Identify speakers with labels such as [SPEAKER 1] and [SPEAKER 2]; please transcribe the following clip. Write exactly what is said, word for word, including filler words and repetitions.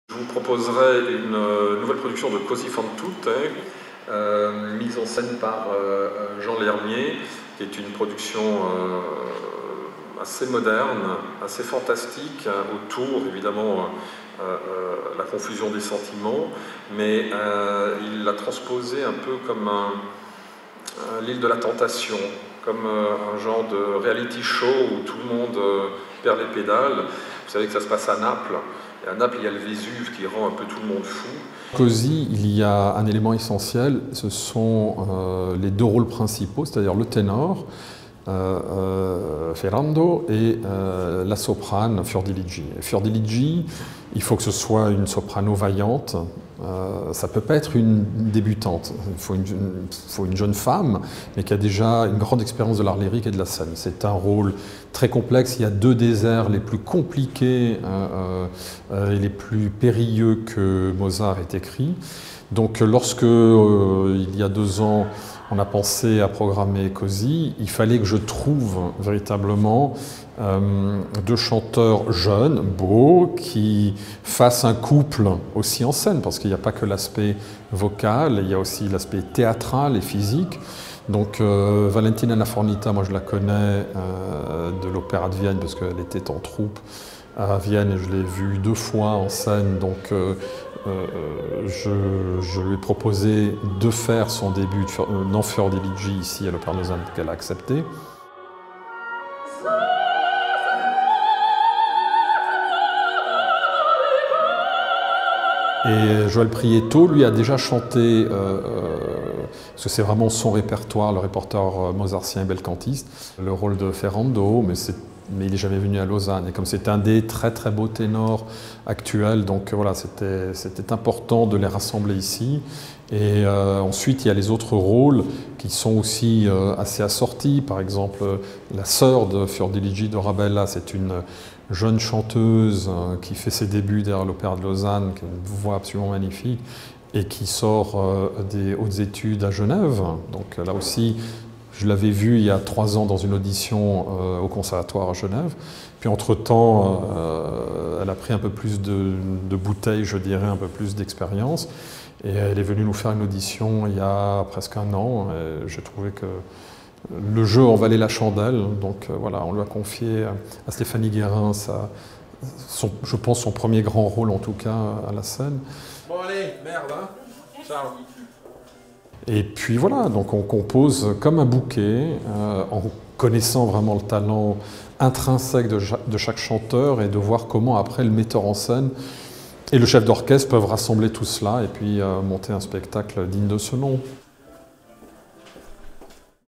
[SPEAKER 1] Je vous proposerai une euh, nouvelle production de Così fan tutte, euh, mise en scène par euh, Jean Lermier, qui est une production euh, assez moderne, assez fantastique, hein, autour évidemment euh, euh, la confusion des sentiments, mais euh, il l'a transposé un peu comme un, un, l'île de la tentation, comme euh, un genre de reality show où tout le monde euh, perd les pédales. Vous savez que ça se passe à Naples. Et à Naples, il y a le Vésuve qui rend un peu tout le monde fou.
[SPEAKER 2] Così, il y a un élément essentiel, ce sont euh, les deux rôles principaux, c'est-à-dire le ténor, euh, euh, Ferrando, et euh, la soprane, Fiordiligi. Fiordiligi, il faut que ce soit une soprano vaillante, euh, ça ne peut pas être une débutante, il faut une, une, faut une jeune femme, mais qui a déjà une grande expérience de l'art lyrique et de la scène. C'est un rôle très complexe, il y a deux des airs les plus compliqués euh, euh, et les plus périlleux que Mozart ait écrit. Donc lorsque, euh, il y a deux ans, on a pensé à programmer Così, il fallait que je trouve véritablement euh, deux chanteurs jeunes, beaux, qui fassent un couple aussi en scène, parce qu'il n'y a pas que l'aspect vocal, il y a aussi l'aspect théâtral et physique. Donc euh, Valentina Lafornita, moi je la connais euh, de l'Opéra de Vienne, parce qu'elle était en troupe à Vienne et je l'ai vue deux fois en scène, donc euh, euh, je, je lui ai proposé de faire son début de, dans Fiordiligi ici à l'Opéra de Lausanne, qu'elle a accepté. Et Joël Prieto, lui, a déjà chanté, euh, euh, parce que c'est vraiment son répertoire, le répertoire mozartien et belcantiste, le rôle de Ferrando, mais c'est mais il n'est jamais venu à Lausanne. Et comme c'est un des très très beaux ténors actuels, donc voilà, c'était c'était important de les rassembler ici. Et euh, ensuite, il y a les autres rôles qui sont aussi euh, assez assortis. Par exemple, la sœur de Fiordiligi, Dorabella, c'est une jeune chanteuse euh, qui fait ses débuts derrière l'Opéra de Lausanne, qui a une voix absolument magnifique, et qui sort euh, des hautes études à Genève. Donc là aussi, je l'avais vue il y a trois ans dans une audition euh, au Conservatoire à Genève. Puis entre-temps, euh, elle a pris un peu plus de, de bouteilles, je dirais, un peu plus d'expérience. Et elle est venue nous faire une audition il y a presque un an. J'ai trouvé que le jeu en valait la chandelle. Donc voilà, on lui a confié à Stéphanie Guérin, sa, son, je pense son premier grand rôle en tout cas à la scène.
[SPEAKER 3] Bon allez, merde, hein. Ciao.
[SPEAKER 2] Et puis voilà, donc on compose comme un bouquet, euh, en connaissant vraiment le talent intrinsèque de, de chaque chanteur et de voir comment après le metteur en scène et le chef d'orchestre peuvent rassembler tout cela et puis euh, monter un spectacle digne de ce nom.